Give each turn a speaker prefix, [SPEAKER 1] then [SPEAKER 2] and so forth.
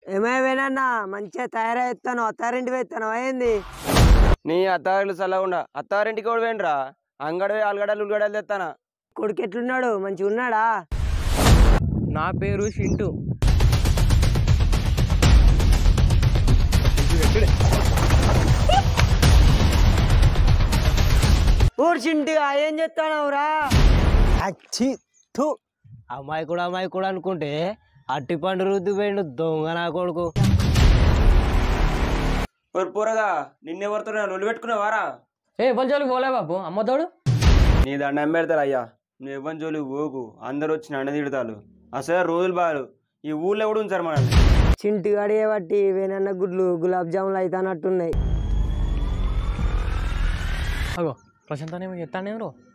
[SPEAKER 1] ఏమైనా మంచిగా తయారైస్తాను అత్తారింటి వేస్తాను అయింది
[SPEAKER 2] నీ అత్తారిలు చల్లకుండా అత్తారింటికి కూడా వేయండిరా అంగడి అలగడలు ఉల్గడలు తెస్తానా
[SPEAKER 1] కొడుకు ఎట్లున్నాడు మంచిగా ఉన్నాడా
[SPEAKER 3] నా పేరు షింటూ
[SPEAKER 1] ఊర్చింటిగా ఏం చెప్తానవురా
[SPEAKER 3] అచ్చి థూ అమ్మాయి కూడా అనుకుంటే అట్టి పండు రుద్దు పోయిండు దొంగ నా కొడుకు
[SPEAKER 2] పోరగా నిన్నెవరితో నువ్వు పెట్టుకున్నావారా
[SPEAKER 3] ఎవరి జోలికి పోలే బాబు అమ్మతోడు
[SPEAKER 2] నీ దండం పెడతారు అయ్యా నువ్వు ఇవ్వని జోలికి పోకు అందరు వచ్చి నన్ను తిడతారు అసలు రోజులు బాగా ఈ ఊళ్ళో కూడా ఉంచారు మనల్ని
[SPEAKER 1] చింటిగాడి బట్టి వేనన్న గుడ్లు గులాబ్ జాములు అయితే అన్నట్టున్నాయి
[SPEAKER 3] అగో ప్రశాంతానేమో చెప్తానేమో